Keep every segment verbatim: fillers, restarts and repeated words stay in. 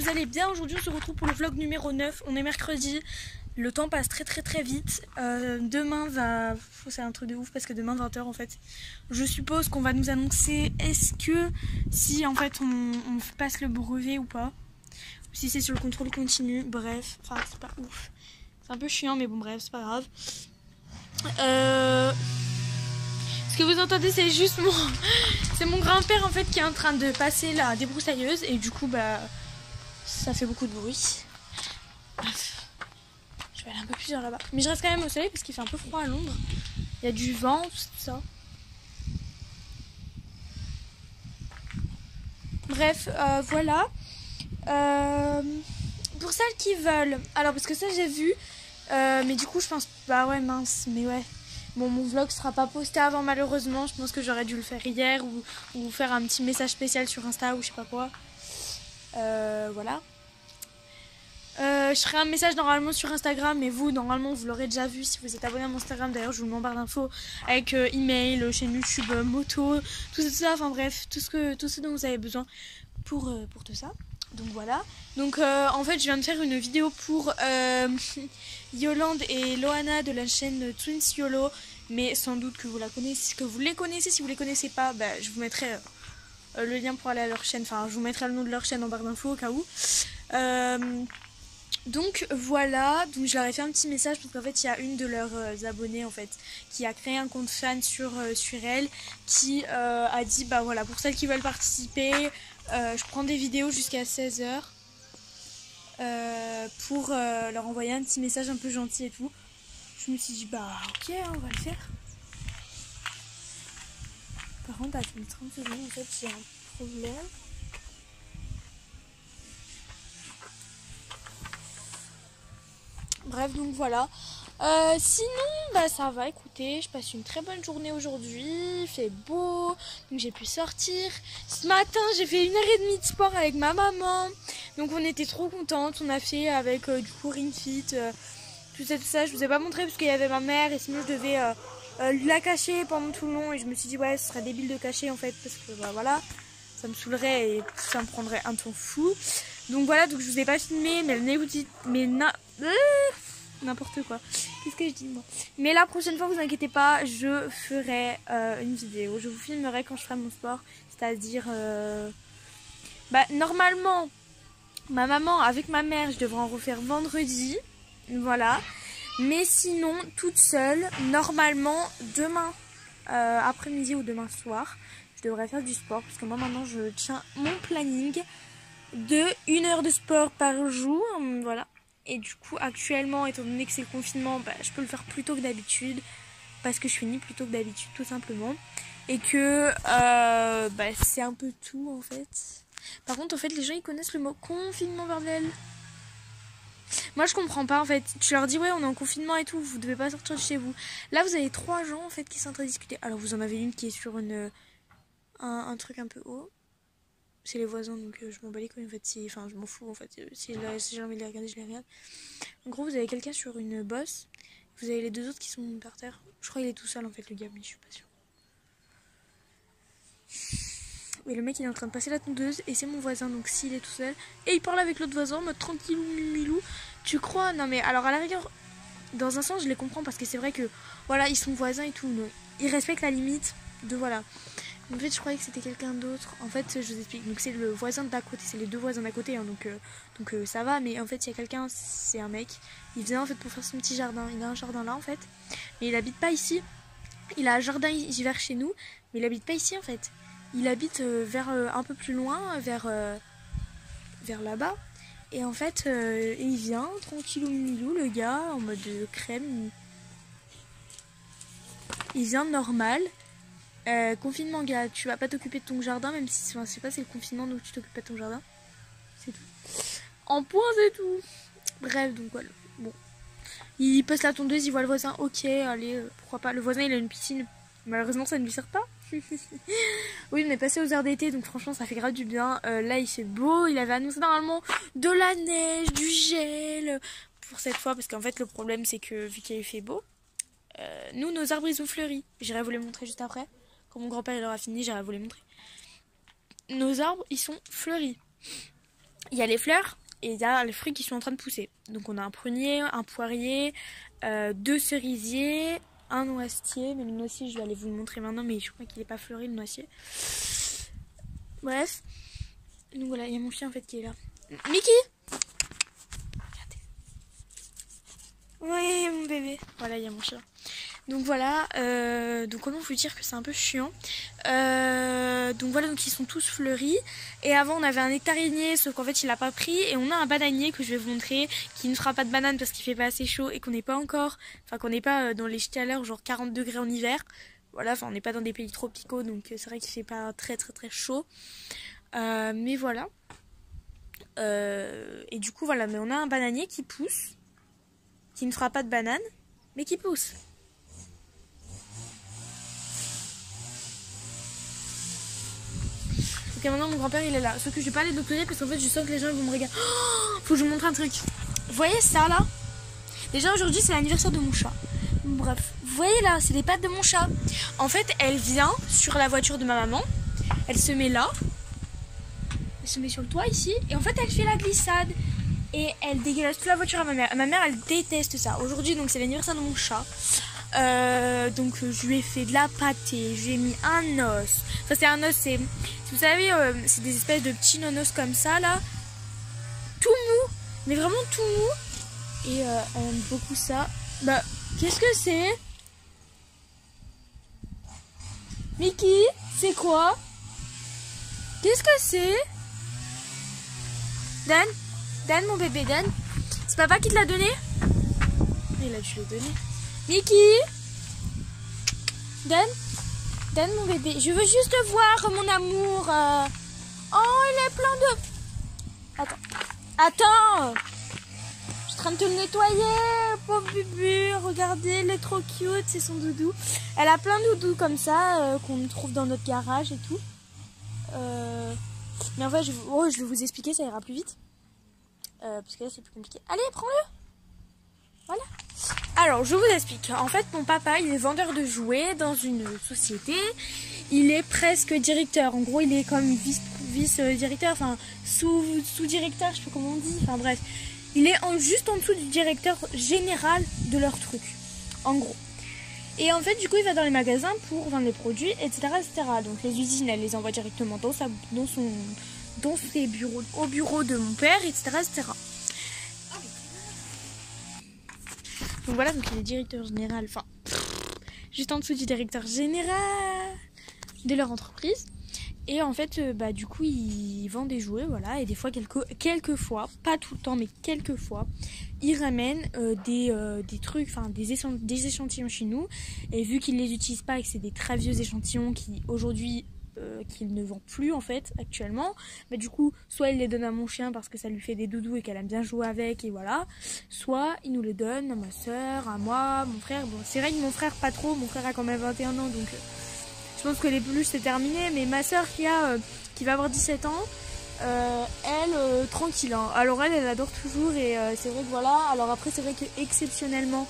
allez bien. Aujourd'hui on se retrouve pour le vlog numéro neuf. On est mercredi, le temps passe très très très vite. euh, Demain va... c'est un truc de ouf parce que demain vingt heures en fait, je suppose qu'on va nous annoncer est-ce que si en fait on, on passe le brevet ou pas, ou si c'est sur le contrôle continu. Bref, enfin c'est pas ouf, c'est un peu chiant mais bon bref c'est pas grave. euh... Ce que vous entendez c'est juste mon... c'est mon grand-père en fait qui est en train de passer la débroussailleuse et du coup bah ça fait beaucoup de bruit. Bref, je vais aller un peu plus vers là-bas. Mais je reste quand même au soleil parce qu'il fait un peu froid à Londres. Il y a du vent, tout ça. Bref, euh, voilà. Euh, pour celles qui veulent... Alors parce que ça j'ai vu. Euh, mais du coup je pense... Bah ouais mince, mais ouais. Bon, mon vlog sera pas posté avant malheureusement. Je pense que j'aurais dû le faire hier ou, ou faire un petit message spécial sur Insta ou je sais pas quoi. Euh, voilà. Euh, je ferai un message normalement sur Instagram, mais vous normalement vous l'aurez déjà vu si vous êtes abonné à mon Instagram. D'ailleurs je vous mets en barre d'infos avec euh, email, chaîne YouTube, euh, moto, tout ça, tout ça, enfin bref, tout ce, que, tout ce dont vous avez besoin pour, euh, pour tout ça. Donc voilà, donc euh, en fait je viens de faire une vidéo pour euh, Yolande et Loana de la chaîne Twins YOLO, mais sans doute que vous la connaissez, que vous les connaissez. Si vous les connaissez pas, bah, je vous mettrai euh, le lien pour aller à leur chaîne, enfin je vous mettrai le nom de leur chaîne en barre d'infos au cas où. Euh, donc voilà, donc je leur ai fait un petit message parce qu'en fait il y a une de leurs euh, abonnées en fait qui a créé un compte fan sur, euh, sur elle, qui euh, a dit bah voilà, pour celles qui veulent participer, euh, je prends des vidéos jusqu'à seize heures euh, pour euh, leur envoyer un petit message un peu gentil et tout. Je me suis dit bah ok, on va le faire. Par contre attends trente secondes, en fait j'ai un problème. Bref, donc voilà. Euh, sinon, bah ça va, écoutez, je passe une très bonne journée aujourd'hui, il fait beau, donc j'ai pu sortir. Ce matin, j'ai fait une heure et demie de sport avec ma maman, donc on était trop contentes. On a fait avec euh, du coup Ring Fit, euh, tout ça, tout ça. Je vous ai pas montré parce qu'il y avait ma mère et sinon je devais euh, euh, la cacher pendant tout le long. Et je me suis dit, ouais, ce serait débile de cacher en fait, parce que bah voilà, ça me saoulerait et ça me prendrait un temps fou. Donc voilà, donc je vous ai pas filmé, mais le nez vous dit, mais na... n'importe quoi. Qu'est-ce que je dis moi? Mais la prochaine fois, vous inquiétez pas, je ferai euh, une vidéo. Je vous filmerai quand je ferai mon sport. C'est-à-dire... Euh... Bah, normalement, ma maman avec ma mère, je devrais en refaire vendredi. Voilà. Mais sinon, toute seule, normalement, demain euh, après-midi ou demain soir, je devrais faire du sport. Parce que moi, maintenant, je tiens mon planning de une heure de sport par jour. Voilà. Et du coup, actuellement, étant donné que c'est le confinement, bah, je peux le faire plus tôt que d'habitude. Parce que je finis plus tôt que d'habitude, tout simplement. Et que euh, bah, c'est un peu tout, en fait. Par contre, en fait, les gens, ils connaissent le mot confinement, bordel. Moi, je comprends pas, en fait. Tu leur dis, ouais, on est en confinement et tout, vous devez pas sortir de chez vous. Là, vous avez trois gens, en fait, qui sont en train de discuter. Alors, vous en avez une qui est sur une, un, un truc un peu haut. C'est les voisins, donc euh, je m'en bats les couilles en fait. Si, enfin, je m'en fous en fait. Si, là, si j'ai envie de les regarder, je les regarde. En gros, vous avez quelqu'un sur une bosse. Vous avez les deux autres qui sont par terre. Je crois qu'il est tout seul en fait, le gars, mais je suis pas sûre. Et le mec il est en train de passer la tondeuse et c'est mon voisin, donc s'il est tout seul. Et il parle avec l'autre voisin en mode tranquillou, mimilou. Tu crois? Non, mais alors à la rigueur, dans un sens, je les comprends parce que c'est vrai que voilà, ils sont voisins et tout. Donc, ils respectent la limite de voilà. En fait, je croyais que c'était quelqu'un d'autre. En fait, je vous explique. Donc, c'est le voisin d'à côté. C'est les deux voisins d'à côté. Hein, donc, euh, donc euh, ça va. Mais en fait, il y a quelqu'un. C'est un mec. Il vient en fait pour faire son petit jardin. Il a un jardin là en fait. Mais il habite pas ici. Il a un jardin vers chez nous. Mais il habite pas ici en fait. Il habite euh, vers euh, un peu plus loin, vers euh, vers là-bas. Et en fait, euh, il vient tranquillou milou le gars en mode crème. Il vient normal. Euh, confinement gars, tu vas pas t'occuper de ton jardin, même si enfin, je sais pas, c'est le confinement donc tu t'occupes pas de ton jardin. C'est tout. En point c'est tout. Bref, donc voilà. Bon. Il passe la tondeuse, il voit le voisin, ok, allez, euh, pourquoi pas. Le voisin il a une piscine. Malheureusement ça ne lui sert pas. Oui, on est passé aux heures d'été, donc franchement ça fait grave du bien. Euh, là il fait beau, il avait annoncé normalement de la neige, du gel pour cette fois, parce qu'en fait le problème c'est que vu qu'il fait beau, euh, nous nos arbres ils ont fleuri. J'irai vous les montrer juste après. Quand mon grand-père il aura fini, j'irai vous les montrer. Nos arbres, ils sont fleuris. il y a les fleurs et il y a les fruits qui sont en train de pousser. Donc on a un prunier, un poirier, euh, deux cerisiers, un noisetier. Mais le noisetier, je vais aller vous le montrer maintenant, mais je crois qu'il n'est pas fleuri le noisetier. Bref. Donc voilà, il y a mon chien en fait qui est là. Mickey! Oui, mon bébé. Voilà, il y a mon chien. Donc voilà, euh, donc comment vous dire que c'est un peu chiant. Euh, donc voilà, donc ils sont tous fleuris. Et avant on avait un nectarinier, sauf qu'en fait il a pas pris. Et on a un bananier que je vais vous montrer, qui ne fera pas de banane parce qu'il fait pas assez chaud et qu'on n'est pas encore, enfin qu'on n'est pas dans les chaleurs genre quarante degrés en hiver. Voilà, enfin on n'est pas dans des pays tropicaux, donc c'est vrai qu'il fait pas très très très chaud. Euh, mais voilà. Euh, et du coup voilà, mais on a un bananier qui pousse, qui ne fera pas de banane, mais qui pousse. Ok, maintenant mon grand-père il est là. Sauf que je vais pas aller de l'autre côté parce qu'en fait je sens que les gens vont me regarder. Oh, faut que je vous montre un truc. Vous voyez ça là? Déjà aujourd'hui c'est l'anniversaire de mon chat. Bref, vous voyez là, c'est les pattes de mon chat. En fait elle vient sur la voiture de ma maman. Elle se met là. Elle se met sur le toit ici. Et en fait elle fait la glissade. Et elle dégueulasse toute la voiture à ma mère. Ma mère elle déteste ça. Aujourd'hui donc c'est l'anniversaire de mon chat. Euh, donc je lui ai fait de la pâtée, je lui ai mis un os. Ça c'est un os, c'est, vous savez, euh, c'est des espèces de petits nonos comme ça là, tout mou, mais vraiment tout mou. Et euh, elle aime beaucoup ça. Bah, qu'est-ce que c'est? Mickey, c'est quoi? Qu'est-ce que c'est? Dan, Dan mon bébé Dan, c'est papa qui te l'a donné? Il a dû le donner. Mickey, Dan, Dan mon bébé, je veux juste te voir mon amour. Euh... Oh il est plein de... Attends, attends, je suis en train de te le nettoyer, pauvre bébé, regardez, elle est trop cute, c'est son doudou. Elle a plein de doudous comme ça euh, qu'on trouve dans notre garage et tout. Euh... Mais en fait, je... Oh, je vais vous expliquer, ça ira plus vite. Euh, parce que là c'est plus compliqué. Allez, prends-le. Voilà. Alors, je vous explique. En fait, mon papa, il est vendeur de jouets dans une société. Il est presque directeur. En gros, il est comme vice, vice-directeur, enfin, sous, sous-directeur, je sais pas comment on dit. Enfin, bref. Il est en, juste en dessous du directeur général de leur truc. En gros. Et en fait, du coup, il va dans les magasins pour vendre les produits, et cetera, et cetera. Donc, les usines, elle les envoie directement dans, sa, dans, son, dans ses bureaux, au bureau de mon père, et cetera, et cetera. Donc voilà, donc il est directeur général, enfin, juste en dessous du directeur général de leur entreprise. Et en fait, euh, bah du coup, il vend des jouets, voilà. Et des fois, quelques, quelques fois, pas tout le temps, mais quelques fois, il ramène euh, des, euh, des trucs, enfin des, échant des échantillons chez nous. Et vu qu'il les utilise pas et que c'est des très vieux échantillons qui aujourd'hui... Euh, qu'il ne vend plus en fait actuellement, bah du coup soit il les donne à mon chien parce que ça lui fait des doudous et qu'elle aime bien jouer avec et voilà, soit il nous les donne à ma soeur, à moi, mon frère. Bon c'est vrai que mon frère pas trop, mon frère a quand même vingt et un ans donc euh, je pense que les peluches c'est terminé, mais ma soeur qui a euh, qui va avoir dix-sept ans, euh, elle euh, tranquille hein. Alors elle elle adore toujours et euh, c'est vrai que voilà. Alors après c'est vrai que exceptionnellement,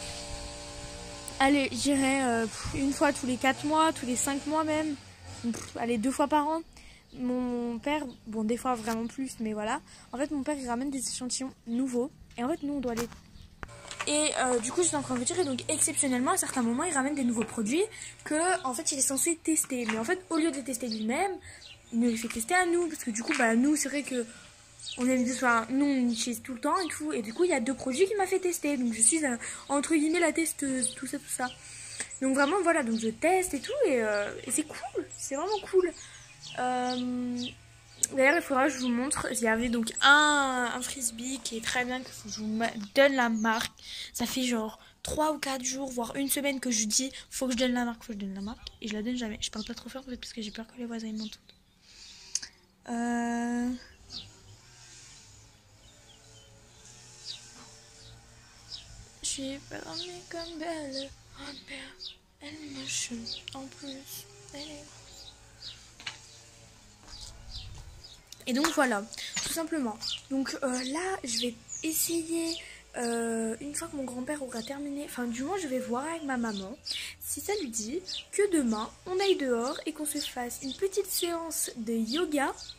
allez j'irai euh, une fois tous les quatre mois, tous les cinq mois même. Pff, allez, deux fois par an. Mon père, bon des fois vraiment plus, mais voilà. En fait mon père il ramène des échantillons nouveaux. Et en fait nous on doit les... Et euh, du coup j'étais en train de vous dire, et donc exceptionnellement à certains moments il ramène des nouveaux produits que en fait il est censé tester. Mais en fait au lieu de les tester lui-même, il nous les fait tester à nous. Parce que du coup bah nous c'est vrai que on aime bien, enfin, nous on utilise tout le temps et tout. Et du coup il y a deux produits qu'il m'a fait tester. Donc je suis euh, entre guillemets la testeuse, tout ça, tout ça. Donc vraiment voilà, donc je teste et tout et, euh, et c'est cool, c'est vraiment cool. Euh, D'ailleurs il faudra que je vous montre, il y avait donc un, un frisbee qui est très bien, que je vous donne la marque. Ça fait genre trois ou quatre jours, voire une semaine que je dis faut que je donne la marque, faut que je donne la marque. Et je la donne jamais, je parle pas trop fort en fait parce que j'ai peur que les voisins m'entendent. Euh... J'ai perdu comme belle. Oh merde, elle me chute en plus. Elle est... Et donc voilà, tout simplement. Donc euh, là, je vais essayer, euh, une fois que mon grand-père aura terminé, enfin du moins je vais voir avec ma maman, si ça lui dit que demain, on aille dehors et qu'on se fasse une petite séance de yoga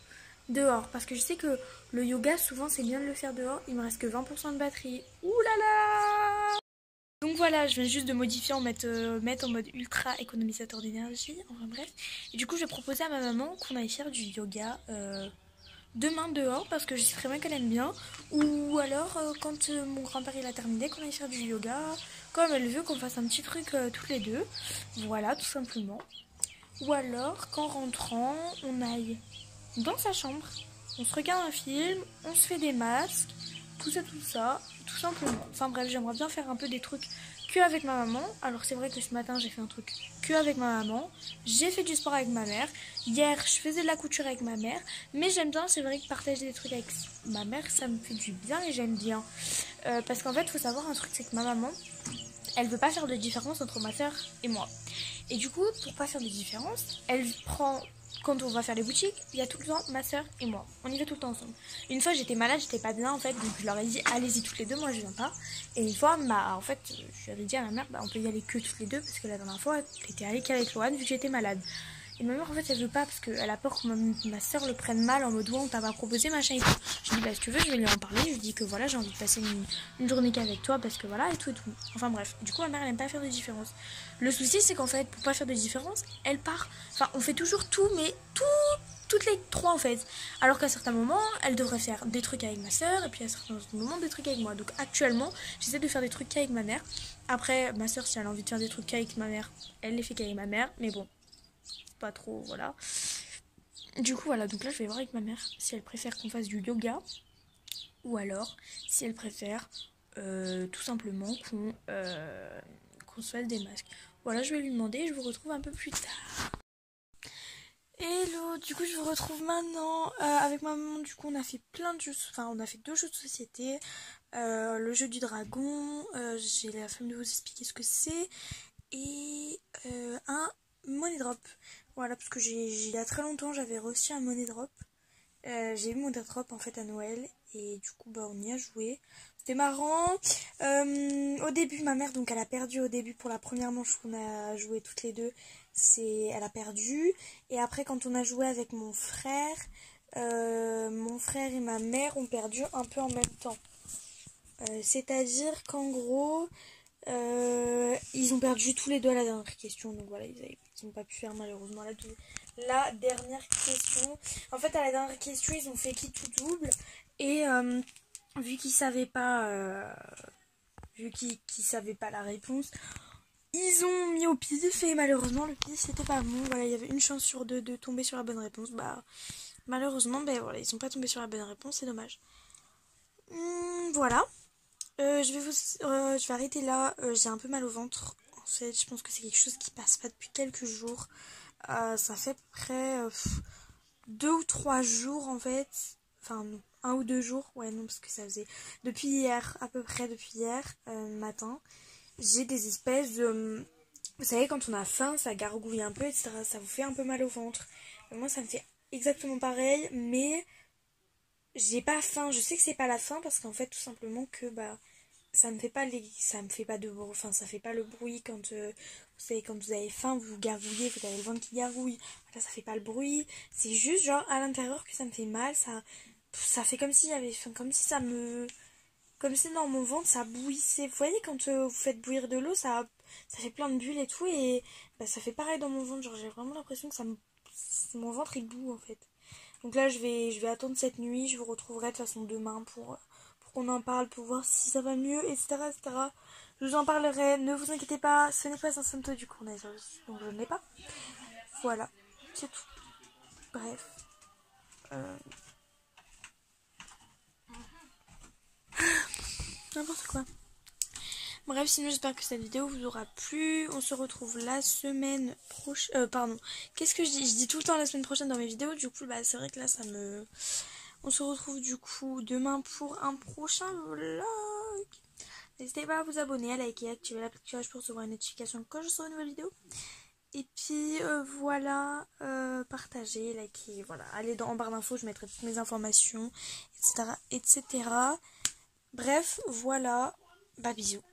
dehors. Parce que je sais que le yoga, souvent, c'est bien de le faire dehors. Il me reste que vingt pour cent de batterie. Ouh là là! Donc voilà, je viens juste de modifier en mettre, euh, mettre en mode ultra économisateur d'énergie. Enfin bref. Et du coup, je vais proposer à ma maman qu'on aille faire du yoga euh, demain dehors parce que je sais très bien qu'elle aime bien. Ou alors, euh, quand euh, mon grand-père il a terminé, qu'on aille faire du yoga. Comme elle veut qu'on fasse un petit truc euh, toutes les deux. Voilà, tout simplement. Ou alors, qu'en rentrant, on aille dans sa chambre. On se regarde un film, on se fait des masques. Tout ça, tout ça, tout simplement. Enfin bref, j'aimerais bien faire un peu des trucs que avec ma maman. Alors c'est vrai que ce matin j'ai fait un truc que avec ma maman. J'ai fait du sport avec ma mère. Hier je faisais de la couture avec ma mère. Mais j'aime bien, c'est vrai que partager des trucs avec ma mère, ça me fait du bien et j'aime bien. Euh, parce qu'en fait, il faut savoir un truc, c'est que ma maman, elle veut pas faire de différence entre ma soeur et moi. Et du coup, pour pas faire de différence, elle prend... Quand on va faire les boutiques, il y a tout le temps ma soeur et moi. On y va tout le temps ensemble. Une fois j'étais malade, j'étais pas bien en fait, donc je leur ai dit allez-y toutes les deux, moi je viens pas. Et une fois, bah, en fait, je lui ai dit à ma mère, bah, on peut y aller que toutes les deux parce que la dernière fois, t'étais allée qu'avec Loane vu que j'étais malade. Et ma mère en fait elle veut pas parce qu'elle a peur que ma, ma soeur le prenne mal en mode ouais on t'a pas proposé machin et tout. Je lui dis bah si tu veux je vais lui en parler, je lui dis que voilà j'ai envie de passer une, une journée qu'avec toi parce que voilà et tout et tout. Enfin bref, du coup ma mère elle aime pas faire de différence. Le souci c'est qu'en fait pour pas faire de différence, elle part, enfin on fait toujours tout mais tout, toutes les trois en fait. Alors qu'à certains moments elle devrait faire des trucs avec ma soeur et puis à certains moments des trucs avec moi. Donc actuellement j'essaie de faire des trucs qu'avec ma mère. Après ma soeur si elle a envie de faire des trucs qu'avec ma mère, elle les fait qu'avec ma mère mais bon. Pas trop, voilà. Du coup, voilà, donc là, je vais voir avec ma mère si elle préfère qu'on fasse du yoga ou alors si elle préfère euh, tout simplement qu'on euh, qu'on se fasse des masques. Voilà, je vais lui demander et je vous retrouve un peu plus tard. Hello, du coup, je vous retrouve maintenant euh, avec ma maman. Du coup, on a fait plein de jeux, enfin, on a fait deux jeux de société. Euh, le jeu du dragon, euh, j'ai la flemme de vous expliquer ce que c'est, et euh, un money drop. Voilà, parce que j'ai, il y a très longtemps, j'avais reçu un money drop. Euh, j'ai eu mon money drop en fait à Noël et du coup, bah on y a joué. C'était marrant. Euh, au début, ma mère, donc elle a perdu au début pour la première manche qu'on a joué toutes les deux. C'est, elle a perdu. Et après, quand on a joué avec mon frère, euh, mon frère et ma mère ont perdu un peu en même temps. Euh, c'est-à-dire qu'en gros, euh, ils ont perdu tous les deux à la dernière question. Donc voilà, ils n'ont pas pu faire malheureusement la, la dernière question. En fait, à la dernière question, ils ont fait qui tout double. Et euh, vu qu'ils savaient pas, euh, vu qu'ils qu'ils savaient pas la réponse, ils ont mis au pif. Et malheureusement, le pif c'était pas bon. Voilà, il y avait une chance sur deux de tomber sur la bonne réponse. Bah, malheureusement, ben voilà, ils sont pas tombés sur la bonne réponse. C'est dommage. Hum, voilà. Euh, je vais vous, euh, je vais arrêter là. Euh, j'ai un peu mal au ventre. En fait, je pense que c'est quelque chose qui passe pas depuis quelques jours. Euh, ça fait à peu près euh, deux ou trois jours en fait. Enfin non, un ou deux jours. Ouais non parce que ça faisait depuis hier, à peu près depuis hier euh, matin. J'ai des espèces de, vous savez quand on a faim, ça gargouille un peu, et cetera. Ça vous fait un peu mal au ventre. Euh, moi ça me fait exactement pareil, mais j'ai pas faim. Je sais que c'est pas la faim parce qu'en fait tout simplement que bah ça me fait pas les ça me fait pas de bruit, enfin ça fait pas le bruit quand euh, vous savez quand vous avez faim, vous gargouillez, vous avez le ventre qui gargouille. Là ça fait pas le bruit, c'est juste genre à l'intérieur que ça me fait mal, ça ça fait comme si j'avais faim, comme si ça me comme si dans mon ventre ça bouillissait. Vous voyez quand euh, vous faites bouillir de l'eau, ça ça fait plein de bulles et tout et bah ça fait pareil dans mon ventre, genre j'ai vraiment l'impression que ça me mon ventre il bout en fait. Donc là je vais je vais attendre cette nuit, je vous retrouverai de toute façon demain pour on en parle pour voir si ça va mieux, et cetera, et cetera. Je vous en parlerai, ne vous inquiétez pas, ce n'est pas un symptôme du coronavirus, donc je ne l'ai pas. Voilà, c'est tout. Bref. Euh... N'importe quoi. Bref, sinon j'espère que cette vidéo vous aura plu. On se retrouve la semaine prochaine. Euh, pardon. Qu'est-ce que je dis? Je dis tout le temps la semaine prochaine dans mes vidéos. Du coup, bah c'est vrai que là ça me... On se retrouve du coup demain pour un prochain vlog. N'hésitez pas à vous abonner, à liker, à activer la petite cloche pour recevoir une notification quand je sors une nouvelle vidéo. Et puis euh, voilà, euh, partagez, likez, voilà. Allez dans en barre d'infos, je mettrai toutes mes informations, et cetera, et cetera. Bref, voilà. Bah bisous.